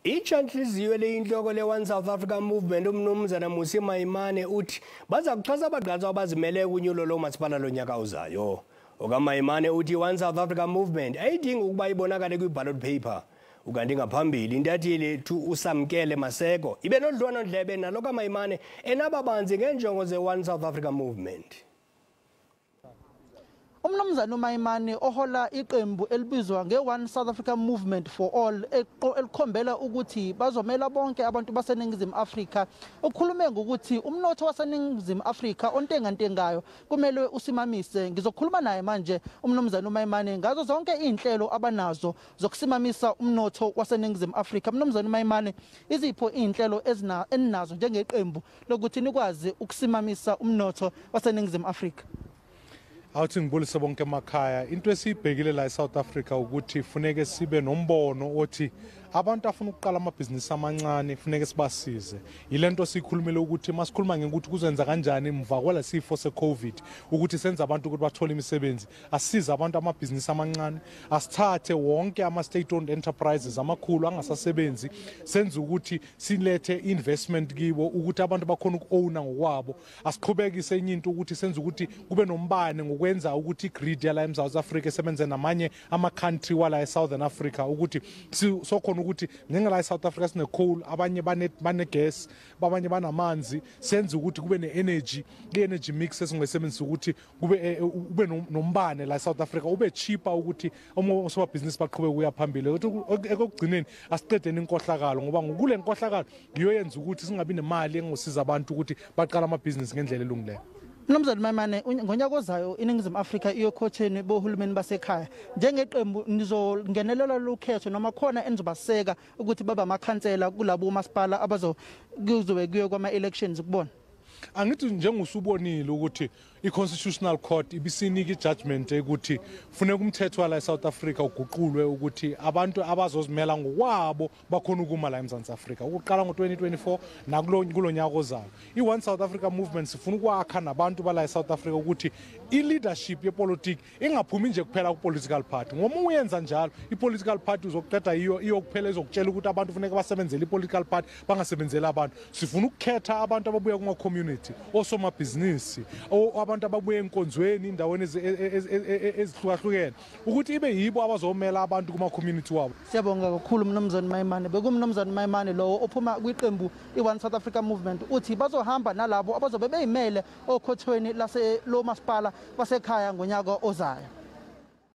Itshantliziyo eliyintloko leOne South Africa Movement umnumzana Mmusi Maimane uthi bazakuxhasa abagqatswa abazimeleyo kunyulo loomasipala lonyaka ozayo. OkaMaimane uthi iOne South Africa Movement ayidingi ukuba ibonakale kwiballot paper. Ukanti ngaphambili Intatheli yethu uSamkelo Maseko ibenodliwanondlebe nalo kaMaimane enaba banzi ngeenjongo zeOne South Africa Movement. Umnumzana uMaimane ohola iqembu elibizwa ngeOne South Africa Movement for All elikhombela ukuthi bazomela bonke abantu baseningizimu Afrika. Ukhulume ngokuthi umnotho waseningizimu Afrika ontengantengayo kumele usimamise. Ngizokhuluma naye manje umnumzana uMaimane ngazo zonke izinhlelo abanazo zokusimamisa umnotho waseningizimu Afrika. Umnumzana uMaimane izipho izinhlelo ezinazo njengeqembu lokuthi nikwazi ukusimamisa umnotho waseningizimu Afrika. Awuthi ngibulise bonke emakhaya into esibhekile la eSouth Africa ukuthi funeke sibe nombono othi abantu afuna ukuqala amabhizinisi amancane funeke sibasize. Yilento sikhulumile ukuthi masikhuluma ngokuthi kuzenza kanjani emva kwala sifo seCovid ukuthi senze abantu ukuthi bathole imisebenzi, asize abantu amabhizinisi amancane, asithathe wonke ama state owned enterprises amakhulu angasasebenzi, senze ukuthi silethe investment kibo ukuthi abantu bakhona ukuowna ngokwabo. Asiqhubekise enye into ukuthi senze ukuthi kube nombane ngokwenza ukuthi igrid yala eSouth Africa esebenze namanye ama country wala eSouthern Africa ukuthi sokhona ukuthi ngengala eSouth Africa sine coal, abanye bane gas, abanye banamanzi, senze ukuthi kube ne-energy, i-energy mix esingesebenzisa ukuthi kube nombane la eSouth Africa ube cheaper ukuthi osomabhizinisi baqhubeke ukuya phambili. Ekugcineni asiqedeni inkohlakalo ngoba ngokule nkohlakalo ngiyo yenza ukuthi singabi nemali engosiza abantu ukuthi baqala amabhizinisi ngendlela elungileyo. Mnumzana Maimane ngonyaka ozayo iningizimu Afrika iyokhotheni bohulumeni basekhaya. Njengeqembu nizongenelela lokhetho noma khona enizobaseka ukuthi baba amakhansela kulabo umasipala abazokuzobe kuyo kwama elections kubona. Angithi njengosubonile ukuthi i-Constitutional Court ibisinika i-judgment ukuthi funeka umthetho wala eSouth Africa uguqulwe ukuthi abantu abazozimela ngokwabo bakhona ukuma la eMzantsi Afrika ukuqala ngo-2024 nakulonyaka ozayo. I-One South Africa Movement sifuna ukwakha nabantu bala eSouth Africa ukuthi i-leadership yepolitiki ingaphumi nje kuphela ku-political party. Ngoba uyenza njalo i-political party uzokuqeda iyo kuphela izokutshela ukuthi abantu funeka basebenzele i-political party bangasebenzeli abantu. Sifuna ukukhetha abantu ababuya kuma-community, osomabhizinisi, abantu ababuye enkonzweni indaweni ezihlukahlukene ukuthi ibe yibo abazomela abantu kuma-community wabo. Siyabonga kakhulu mnumzana Maimane. Bekumnumzana Maimane lo ophuma kwiqembu iOne South Africa Movement uthi bazohamba nalabo abazobe beyimele okhothweni lase loomasipala basekhaya ngonyaka ozayo.